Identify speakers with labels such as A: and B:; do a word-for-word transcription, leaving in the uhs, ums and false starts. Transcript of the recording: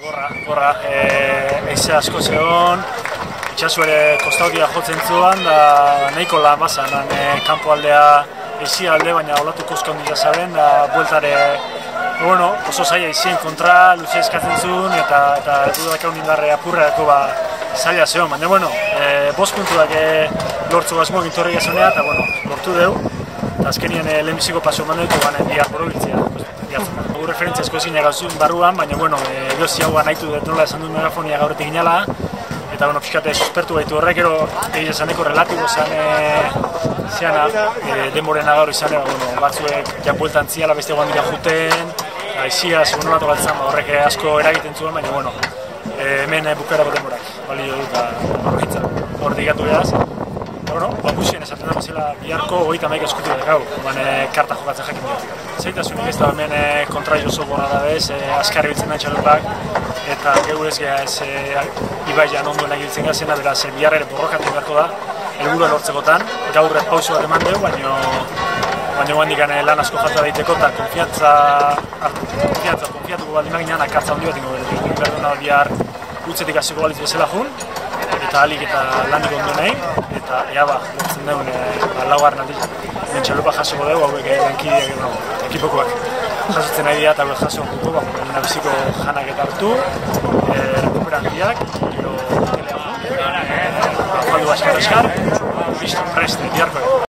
A: Gorra, gorra, eize asko zegoen, itxasu ere kostaudia jotzen zuan, da nahiko lan bazan, kanpo aldea ezi alde, baina olatu koskondia zaren, da bueltare, bueno, oso zaila izien kontra, luze eskatzen zuen, eta eta dudak hau nindarre apurreako ba, zaila zegoen, baina, bueno, e, bost puntuak e, lortzu gazmo gintorri gazonea, eta, bueno, lortu deu, eta azkenien e, lehenbiziko paso eman dut, baina bihar borobiltzea. Gu referentzia esko ezin egazun barruan, baina, bueno, e, jozi hau nahitu dut nola esan dut megafonia gauretik ginala, eta, bueno, pixkate suspertu gaitu horrek, ero, egiz esaneko relatibo zan e, zeana, e, denborena gaur izan, e, bueno, batzuek japueltan ziala beste guan dira juten, aizia, segun nolatu galtzen, ba, horrek asko eragiten zuen, baina, bueno, e, hemen e, bukaerako denborak, balio dut, eta horretza, hor digatu behaz. Bueno, bambusien esaten da bezala biharko hogeita hamaika eskutu dut gau, baina karta jokatzen jakin dut. Zeitasunik ez da hemen kontra jozo gora da bez, azkarri biltzen da txalupak, eta geu ez geha ez Ibaian ondoen egiltzen gazena, beraz bihar ere borrokatu beharko da, helburua lortzekotan, gaur pauso bat eman dugu, baina baina guandik lan asko falta daiteko, eta konfiantza konfiantza, konfiatuko baldin maginan akartza hondi bat ingo behar, behar duna bihar utzetik hasiko balitz bezala jun, eta alik eta landik ondo nahi, eta ea ba, lortzen duen e, laugarren aldiz. Txalupa jasoko dugu, hauek lankideak, no, ekipokoak jasotzen nahi dira, eta hauek jaso dugu, ba, nabiziko janak eta hartu, e, rekuperantiak, gero, telea, faldu askar askar, listo, preste, biharko.